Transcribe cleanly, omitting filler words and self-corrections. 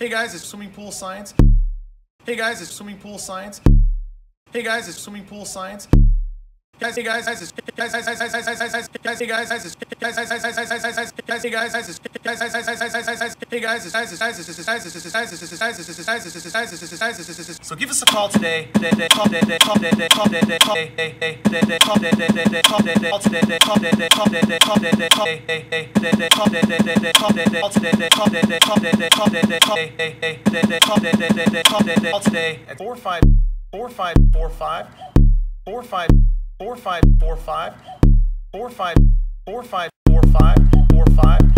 Hey guys, it's swimming pool science. Hey guys, it's swimming pool science. Hey guys, it's swimming pool science. Guys, hey guys, guys, guys, guys, guys, guys, guys, guys, guys, hey guys, guys, guys, guys, guys, guys, guys, guys, guys, hey guys, guys, guys, guys, guys, guys, guys, guys, hey guys, guys, so give us a call today. Today at 454545 454545 454545 4545